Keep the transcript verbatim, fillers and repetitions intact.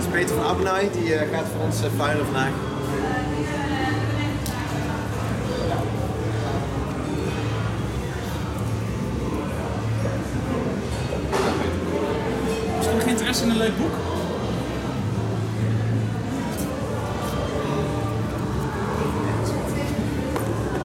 Peter van Abbenay, die uh, gaat voor ons uh, flyeren vandaag. Misschien nog geen interesse in een leuk boek?